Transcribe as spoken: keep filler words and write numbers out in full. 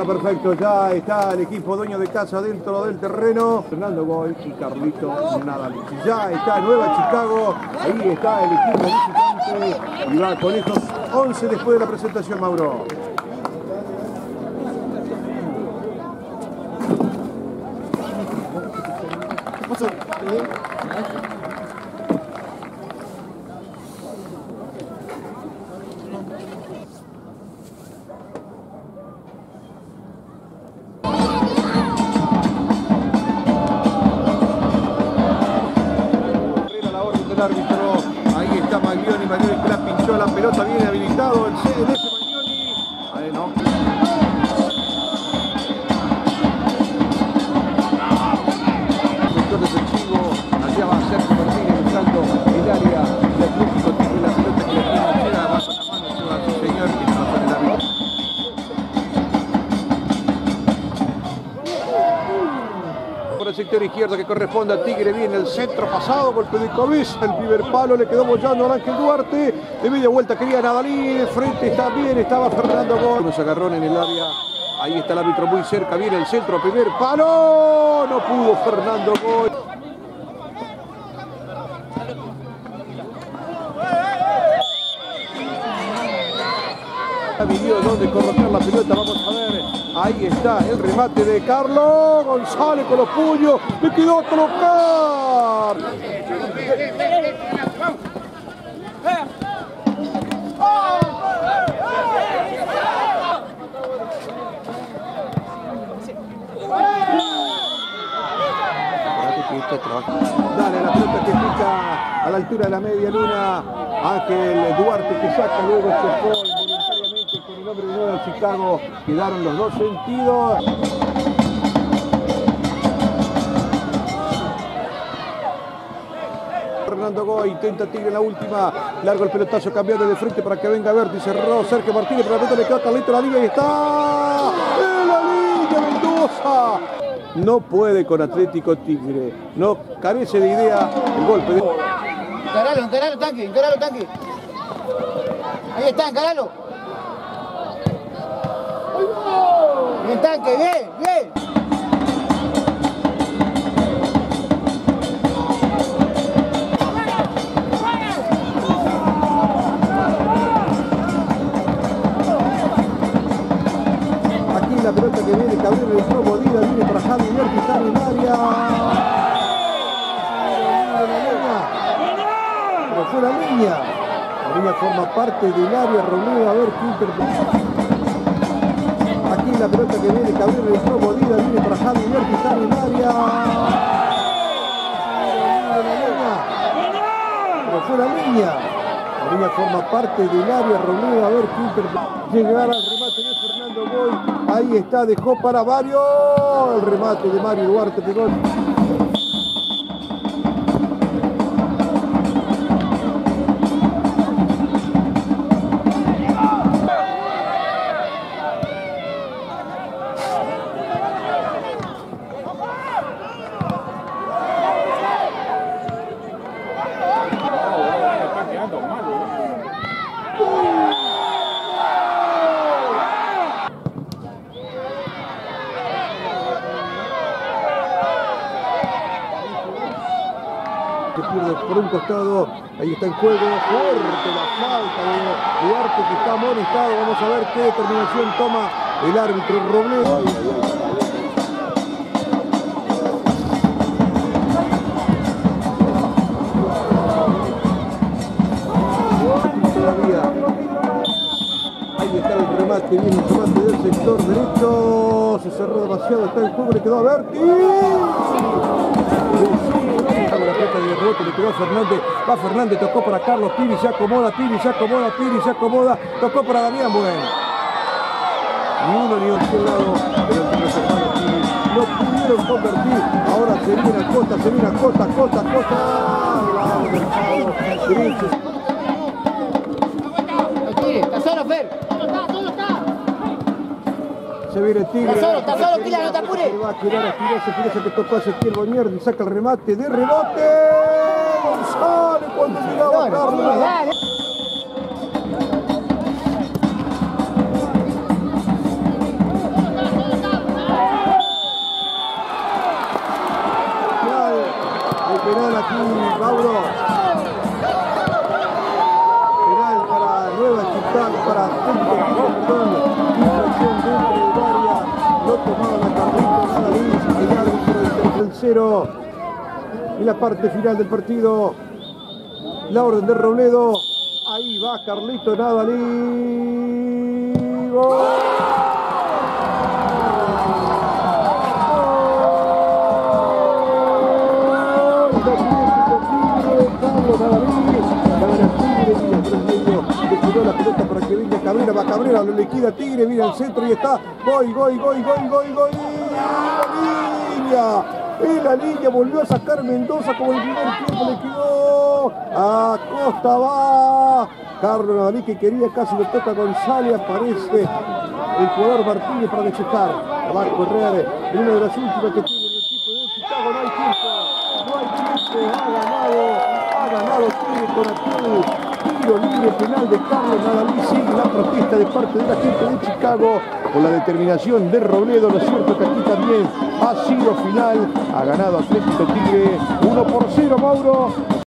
Bueno, perfecto, ya está el equipo dueño de casa dentro del terreno. Fernando Goy y Carlito Nadal. Ya está Nueva Chicago, ahí está el equipo visitante y va Conejos once después de la presentación, Mauro. Árbitro, ahí está Maglioni, Maglioni que la pinchó la pelota, viene habilitado el C D de Maglioni. Ahí no. Sector defensivo, allá va Sergio Martínez buscando el área de Atlético Tigre, la pelota que le tiene a Chela, va con la mano, se va su señor y no con el árbitro. Por el sector izquierdo que corresponde a Tigre, viene el centro pasado, golpe de cabeza, el primer palo le quedó bollando a Ángel Duarte, de media vuelta quería Nadalí, de frente está bien, estaba Fernando Goy, unos agarrones en el área, ahí está el árbitro muy cerca, viene el centro, primer palo, no pudo Fernando Goy. Vivió donde corrocar la pelota, vamos a ver, ahí está el remate de Carlos González con los puños, le quedó a tocar. Dale la pelota que pica a la altura de la media luna, Ángel Duarte que saca, luego se fue voluntariamente con el hombre de Nueva Chicago, quedaron los dos sentidos. Fernando Goy intenta Tigre en la última, largo el pelotazo cambiando de frente para que venga Berti, cerró Sergio Martínez, pero la pelota le quedó a Carlito en la línea y está en la línea Mendoza. No puede con Atlético Tigre, no carece de idea el golpe. De... Encaralo, encaralo, tanque, encaralo, tanque. Ahí está, encaralo. Bien, tanque, bien, bien. Aquí la pelota que viene, Cabrera entró, Bodida, viene para Javi Berti, está en el área. Pero fue la línea. La línea forma parte del área, Romeo, a ver qué interpreta. Aquí la pelota que viene, Cabrera entró, Bodida, viene para Javi Berti, está en el área. Pero fue la línea. La línea forma parte del área, Romeo, a ver qué interpreta. Llegará al remate de Fernando Goy. Ahí está, dejó para Mario. El remate de Mario Duarte de gol. Que pierde por un costado, ahí está en juego, fuerte la falta de Duarte que está amonestado, vamos a ver qué determinación toma el árbitro Robledo. Ahí está el remate, viene el remate del sector derecho, se cerró demasiado, está en juego, le quedó a Berti. La pelota de rebote, le quedó a Fernández, va Fernández, tocó para Carlos Piri, se acomoda, Piri, se acomoda, Piri, se acomoda, tocó para Damián Bueno. Ni uno ni otro lado, pero entre los hermanos Piri no pudieron convertir, ahora se viene a Costa, se viene a Costa, Costa, Costa, Está solo, Fer. Se viene Tigre. Está solo, está solo, Pila, no te apures. Va a quedar a Espinosa, Espinosa que tocó a Ezequiel Boñer, saca el remate de rebote. González cuando llegaba Carlos. perdón, infracción dentro del área, lo tomaban a Carlitos Nadalí, el árbitro del tercero. En la parte final del partido, la orden de Robledo, ahí va Carlitos Nadalí. ¡Gol! La pelota para que venga Cabrera, va Cabrera, lo liquida Tigre, viene al centro y está, gol, gol, gol, gol, gol, gol, la línea, en la línea volvió a sacar Mendoza como el primer tiempo, le quedó a Costa, va Carlos Nadalí que quería, casi lo toca González, aparece el jugador Martínez para despejar, va a correr en una de las últimas que tiene el equipo de Chicago, no hay tiempo, no hay tiempo, ha ganado, ha ganado Tigre con aquel tiro libre penal de Carlos Nadalí. Sigue la protesta de parte de la gente de Chicago con la determinación de Robledo. Lo cierto que aquí también ha sido final, ha ganado Atlético Tigre uno por cero, Mauro.